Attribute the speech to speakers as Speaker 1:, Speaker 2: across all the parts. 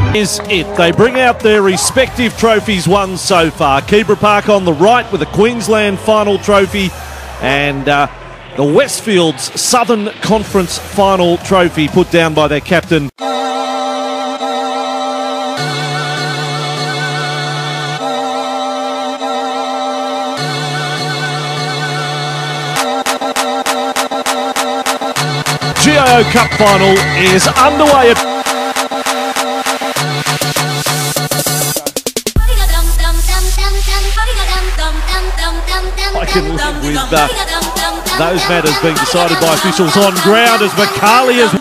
Speaker 1: Is it. They bring out their respective trophies won so far. Keebra Park on the right with the Queensland final trophy, and the Westfield's Southern Conference final trophy put down by their captain. GIO Cup final is underway at I can live with those matters being decided by officials on ground as McCarley is.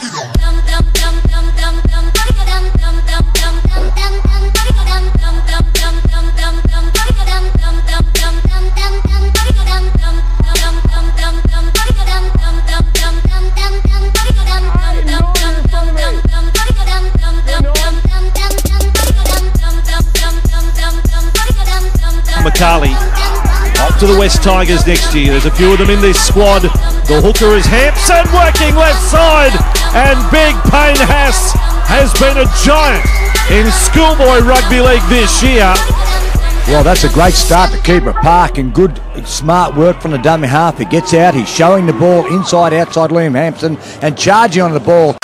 Speaker 1: McCarley off to the West Tigers next year. There's a few of them in this squad. The hooker is Hampson working left side, and Big Payne Haas has been a giant in schoolboy rugby league this year.
Speaker 2: Well, that's a great start to Keebra Park, and good, smart work from the dummy half. He gets out, he's showing the ball inside, outside Liam Hampson, and charging on the ball.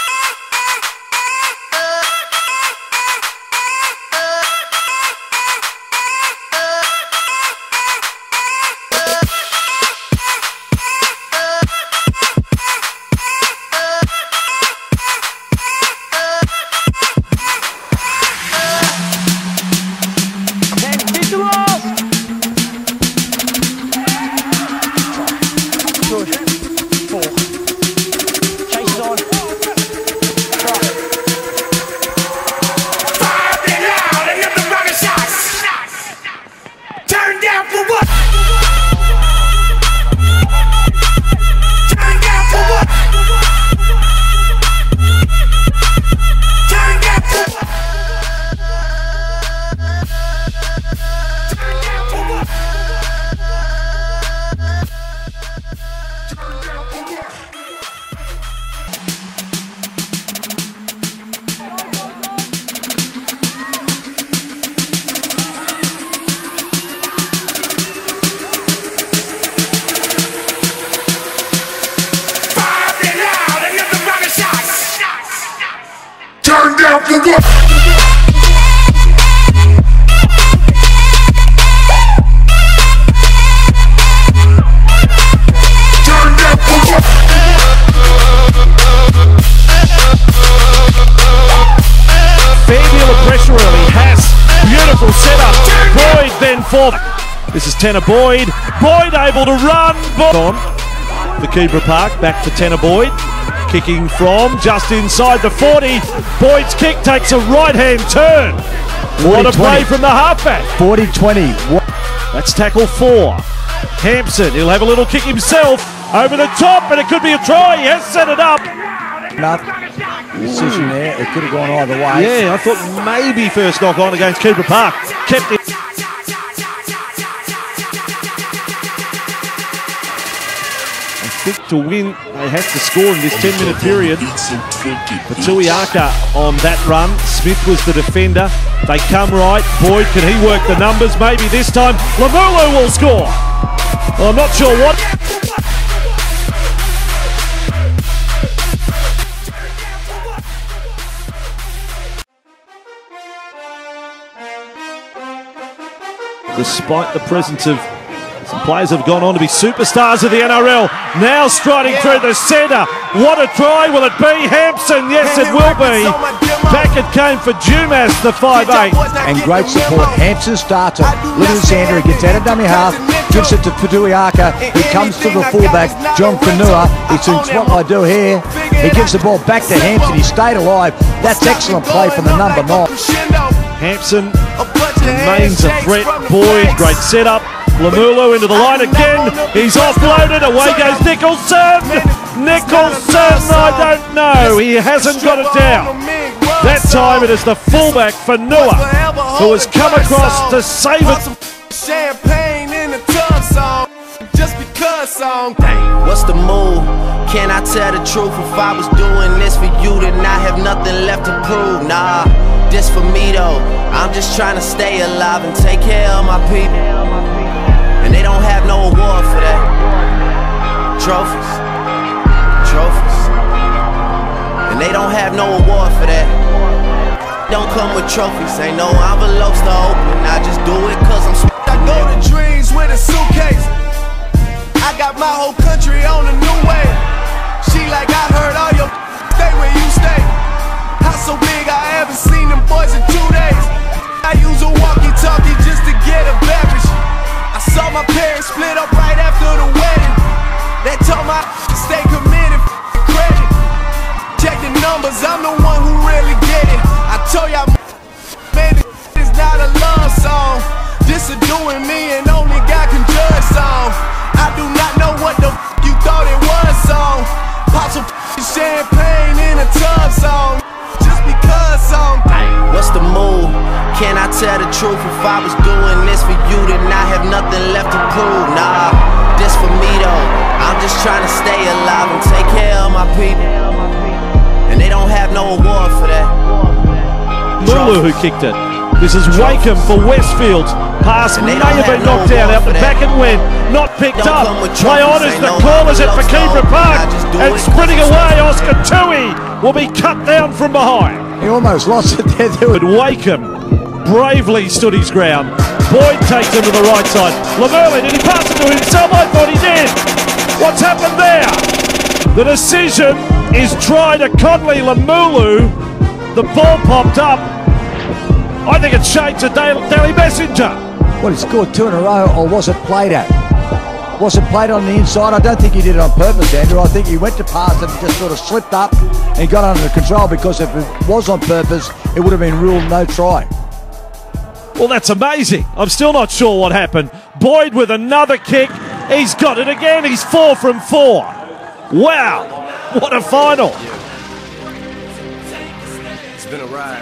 Speaker 3: Turn down for what?
Speaker 1: Pressure early. Haas, beautiful setup. Boyd then forward. This is Tanner Boyd. Boyd able to run. On for Keebra Park. Back to Tanner Boyd. Kicking from just inside the 40. Boyd's kick takes a right-hand turn. What a play from the halfback.
Speaker 2: 40-20.
Speaker 1: That's tackle 4. Hampson, he'll have a little kick himself. Over the top, and it could be a try. He has set it up.
Speaker 2: Decision there, it could have gone either way.
Speaker 1: Yeah, I thought maybe first knock on against Keebra Park. Kept it. I think to win, they have to score in this 10-minute period. For Tuiaka on that run. Smith was the defender. They come right. Boyd, can he work the numbers? Maybe this time. Lamulu will score. Well, I'm not sure what. Despite the presence of some players have gone on to be superstars of the NRL, now striding through the centre. What a try, will it be? Hampson, yes it will be. Back it came for Dumas, the 5'8".
Speaker 2: And great support. Hampson starts it. Little Sandra gets out of dummy half, gives it to Tuiaka. He comes to the fullback, John Fanua. He thinks, what do I do here? He gives the ball back to Hampson. He stayed alive. That's excellent play from the number 9.
Speaker 1: Hampson remains a threat. Boyd, great setup. Lamulu into the line again. He's offloaded. Away goes Nicholson. I don't know. He hasn't got it down. That time it is the fullback Fanua who has come across to save it.
Speaker 4: Champagne in the tub song. Just because song. Dang, what's the move? Can I tell the truth? If I was doing this for you, then I have nothing left to prove. Nah, this for me though. I'm just trying to stay alive and take care of my people. And they don't have no award for that. Trophies, trophies. And they don't have no award for that. Don't come with trophies, ain't no envelopes to open. I just do it cause I'm
Speaker 5: I go to dreams with a suitcase. I got my whole country on a new way. She like, I heard all your stay where you stay. House so big I haven't seen them boys in 2 days. I use a walkie-talkie just to get a beverage. I saw my parents split up right after the wedding. They told my stay committed, credit. Check the numbers, I'm the one who really get it. I told y'all, man, it's not a love song. This a doing me and only God can judge song. I do not know what the you thought it was song. Pop some champagne in a tub song. Just because song.
Speaker 4: What's the move? Can I tell the truth? If I was doing this for you, then I have nothing left to prove. Nah, this for me though. I'm just trying to stay alive and take care of my people. And they don't have no award for that.
Speaker 1: Lulu who kicked it. This is Wakeham for Westfield. Pass may have been knocked down out the back and went, not picked up. Play on as the call is it for Keebra Park. And sprinting away, Oscar Tui will be cut down from behind.
Speaker 2: He almost lost it there.
Speaker 1: But Wakeham bravely stood his ground. Boyd takes him to the right side. Lamurley, did he pass it to himself? I thought he did. What's happened there? The decision is try to Conley Lamulu. The ball popped up. I think it's shades of Daily Messenger.
Speaker 2: Well, he scored 2 in a row, or was it played at? Was it played on the inside? I don't think he did it on purpose, Andrew. I think he went to pass and just sort of slipped up and got under control, because if it was on purpose, it would have been ruled no try.
Speaker 1: Well, that's amazing. I'm still not sure what happened. Boyd with another kick. He's got it again. He's 4 from 4. Wow, what a final.
Speaker 6: It's been a ride.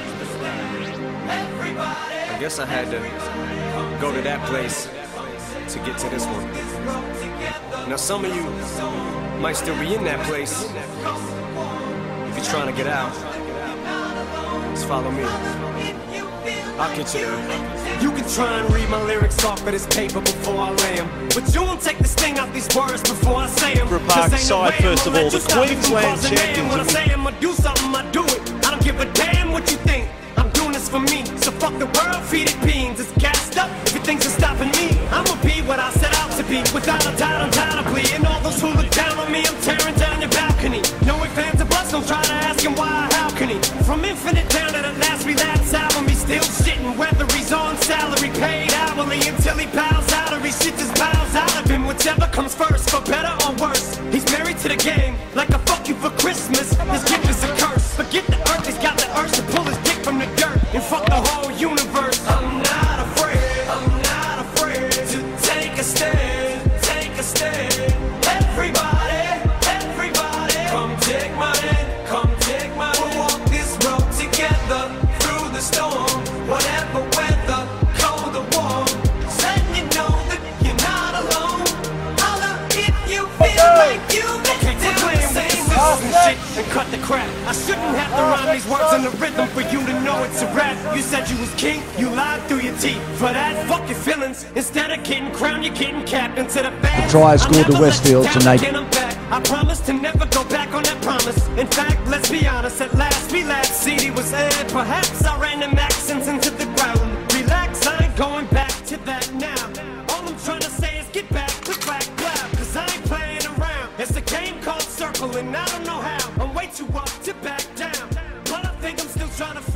Speaker 6: I guess I had to go to that place to get to this one. Now some of you might still be in that place. If you're trying to get out, just follow me. I'll get you there.
Speaker 7: You can try and read my lyrics off of this paper before I lay them, but you won't take the sting out these words before I say them.
Speaker 1: Keebra Park side, first of all, the Queensland champions.
Speaker 7: When I say I do something, I do it. I don't give a damn what you think. I'm doing this for me, so fuck the world, feed it beans. It's gassed up, if you think's stopping me, I'ma be what I set out to be. Without a doubt, undoubtedly. And all those who look down on me, I'm tearing down your balcony. No ifs, ands, or buts, don't try to ask him why, how can he? From Infinite down to the last relapse album, he's still shitting, whether he's on salary, paid hourly, until he bows out or he shit just bows out of him. Whichever comes first, for better or worse. He's married to the game, like a fuck you for Christmas. His gift is a curse. Forget the earth, he's got the urge to pull his dick from the dirt and fuck the whole universe. I'm not afraid to take a stand, take a stand. Everybody, come take my hand, come take my hand. We'll walk this road together through the storm, whatever weather, cold or warm. Letting you know that you're not alone. Holla if you feel like you've been down the same shit and cut the crap. I shouldn't have to rhyme these words in the rhythm for you to know it's a rap. You said you was king, you lied through your teeth. For that, fuck your feelings. Instead of getting crowned, you're getting capped into the bag.
Speaker 2: Try scored to Westfield tonight.
Speaker 7: I promise to never go back on that promise. In fact, let's be honest, at last we laughed. CD was aired, perhaps I ran them accents into the ground. Relax, I ain't going back to that now. All I'm trying to say is get back, click, clack, clap. Cause I ain't playing around. It's a game called Circle and I don't know how. I'm way too up to back down, but I think I'm still trying to